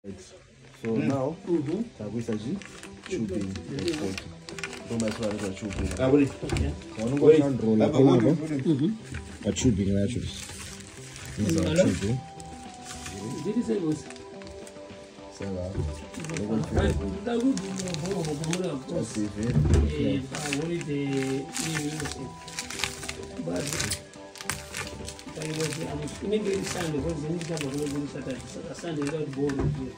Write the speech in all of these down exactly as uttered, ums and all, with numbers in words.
So mm. now, takuisa ji tubing. Don't mess around with tubing. Ah, wait. Okay. So I'm going to roll it. Mhm. A tubing actually. This is a tubing. Did you say it was? So uh, we're going to just see if it. What is the but I was maybe Sunday because the next time was going to start Sunday without board.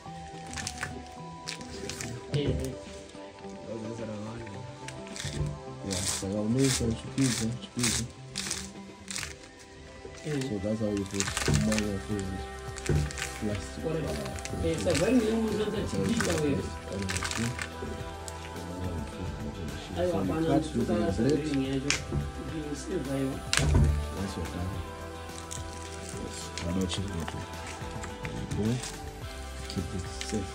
Yeah, so I'll make some chickpeas, chickpeas. So that's how you put more of it. Plastic. It's a very new chickpeas away. I want to cut to the bread. That's your time. I don't check it. Go. Keep it safe.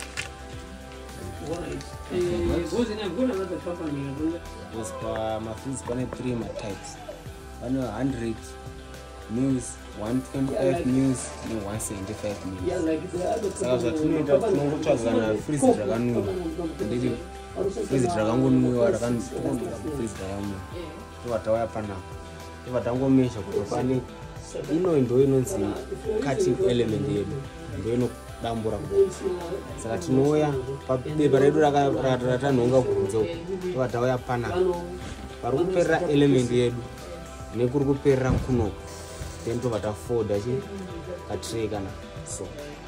Yes, for my friends, one three my types. One hundred news, one twenty-five news, and one seventy-five news. So I was at two hundred and Freezit Dragon. Freezit Dragon, you are a Freezit Dragon. To a tower panel. If I don't go measure, you know, in doing cutting element here. You know. Dambura saka tinoya papepa redu rakatanhonga kunzo vatauya pana vari kuperera element yedu nekuri kuperera kunoko then tovatafoda chi katray kana so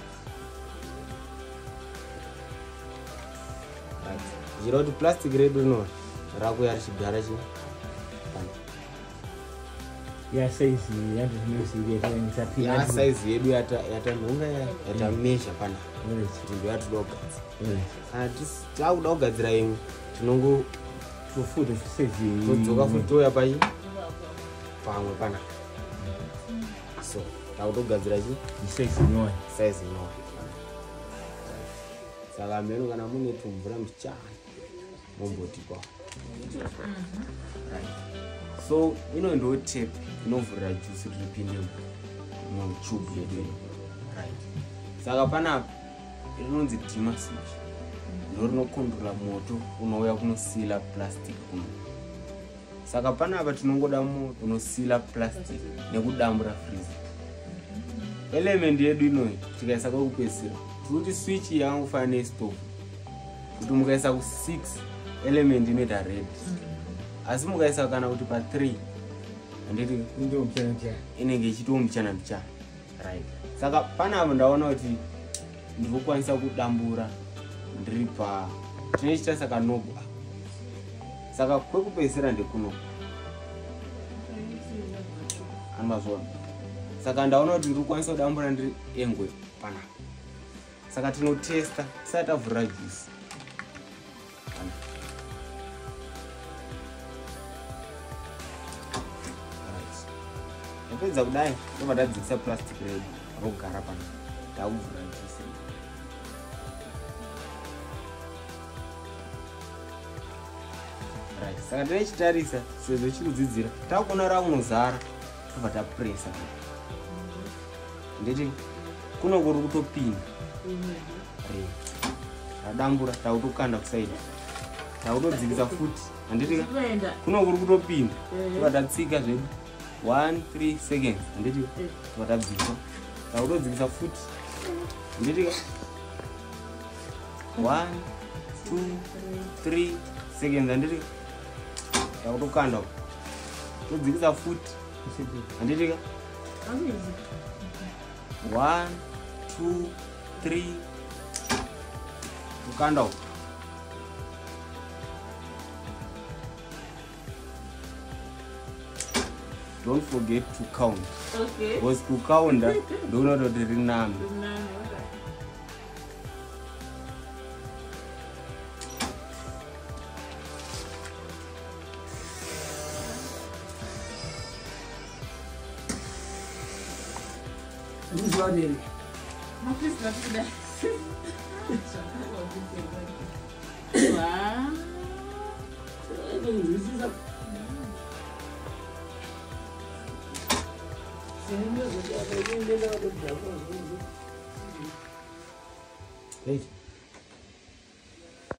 zira kuti plastic redu rino rakuya richigara chi ya size yatu zvinosiye ya size yedu yata yata nunga yata measure pana ndio yatu doga kana takuda kugadzira imwe tinongo tofuta size todzoka futoya pai pamwe pana so takutogadzira chi size inowa size inowa saka meno kana mune tumvura mchana momboti kwa right. So ino ndo tape inovhurira juice ripinde mutube yedu right. Saka pana rinonzi dimmer switch ndo rinokontrola moto unouya kunosila plastic kuno. Saka pana apa tinongoda moto unosila plastic nekudambura freezer. Element yedu inoyi tikaisa kwekupedzisira kuti switch yangu fane stove kuti mukaisa ku six element inoita red. Asi mukaisa kana kuti pa three anditi ndio mchana inenge ichito mchana mchana right. Saka pana apo ndaona kuti ndikukwanisa kudambura ndiri pa tinochita saka nobo. Saka kwekupedzisira ndikuno anmazona. Saka ndaona kuti ndikukwanisa kudambura ndiri engwe pana. Saka tinotesta tisati tavhurira juice. Pedza kudai ndobva tadzikisa plastic redu rogara pano takuvhura juice. Right. Saka tinochitarisa sezvo chikudzidzira takuona rakunozara tobva tapresa ndeti kuno kuri kutopinda radambura takutokanda kusaida takutodzikisa futi handiti kuno kuri kutopinda tobva tatsika zvedu one three seconds anditi vatadzikisa takutodzikisa futi anditi one two three seconds anditi takutokanda todzikisa futi anditi one two three tukanda. Don't forget to count. Okay. Because to count, do not do the rinam. Who's running? My please not do that. Wow. This is a Right.